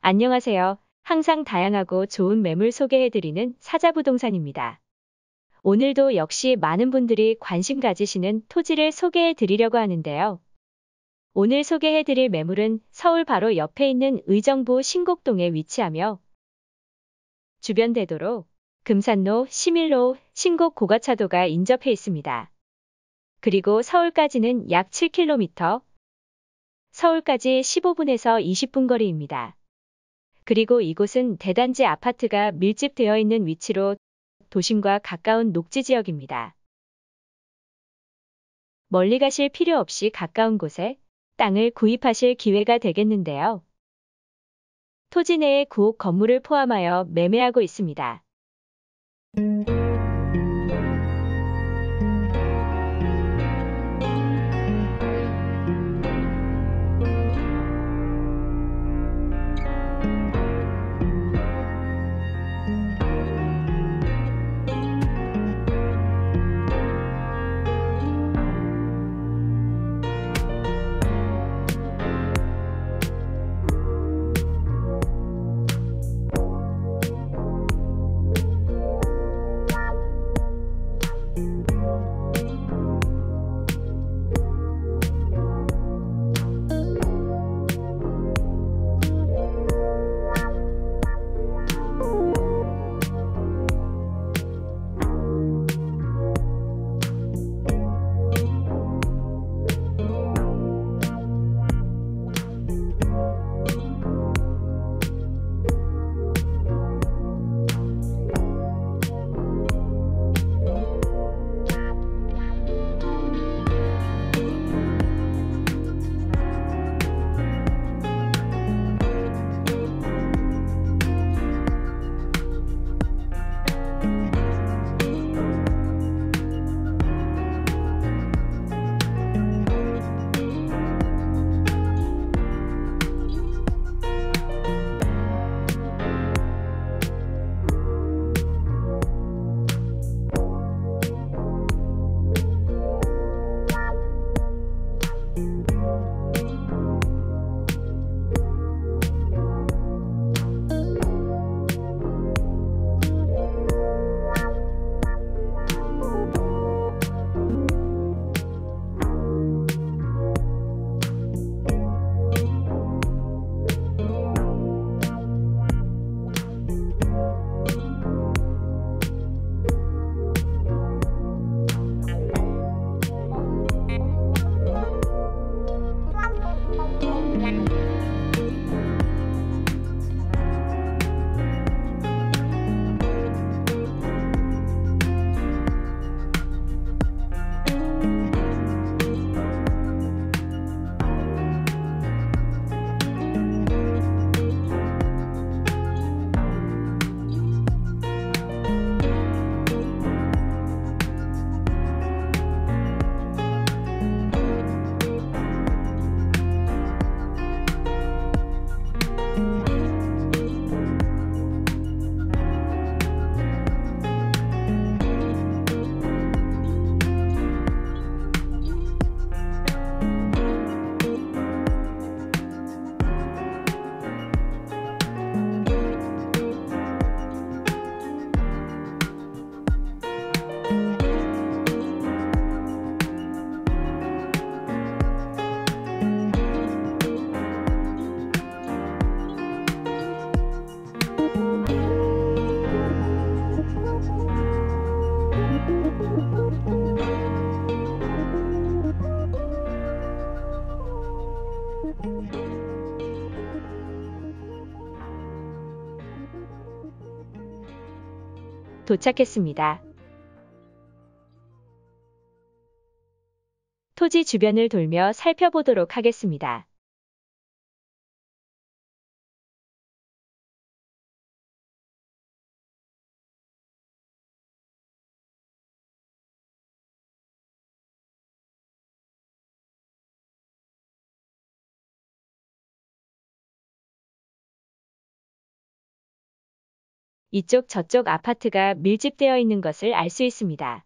안녕하세요. 항상 다양하고 좋은 매물 소개해드리는 사자부동산입니다. 오늘도 역시 많은 분들이 관심 가지시는 토지를 소개해드리려고 하는데요. 오늘 소개해드릴 매물은 서울 바로 옆에 있는 의정부 신곡동에 위치하며 주변 대도로 금산로, 시밀로, 신곡 고가차도가 인접해 있습니다. 그리고 서울까지는 약 7km, 서울까지 15분에서 20분 거리입니다. 그리고 이곳은 대단지 아파트가 밀집되어 있는 위치로 도심과 가까운 녹지 지역입니다. 멀리 가실 필요 없이 가까운 곳에 땅을 구입하실 기회가 되겠는데요. 토지 내에 구옥 건물을 포함하여 매매하고 있습니다. 도착했습니다. 토지 주변을 돌며 살펴보도록 하겠습니다. 이쪽 저쪽 아파트가 밀집되어 있는 것을 알 수 있습니다.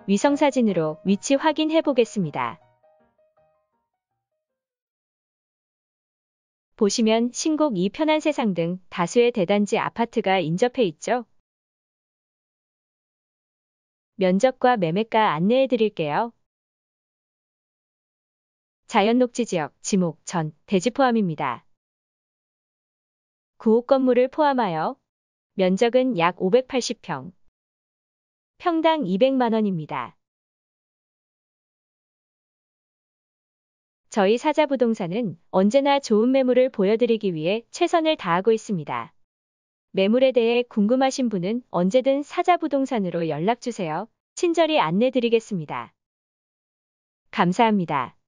위성사진으로 위치 확인해 보겠습니다. 보시면 신곡 2 편안세상 등 다수의 대단지 아파트가 인접해 있죠. 면적과 매매가 안내해 드릴게요. 자연녹지지역, 지목, 전, 대지 포함입니다. 9호 건물을 포함하여 면적은 약 580평, 평당 200만 원입니다. 저희 사자부동산은 언제나 좋은 매물을 보여드리기 위해 최선을 다하고 있습니다. 매물에 대해 궁금하신 분은 언제든 사자부동산으로 연락주세요. 친절히 안내드리겠습니다. 감사합니다.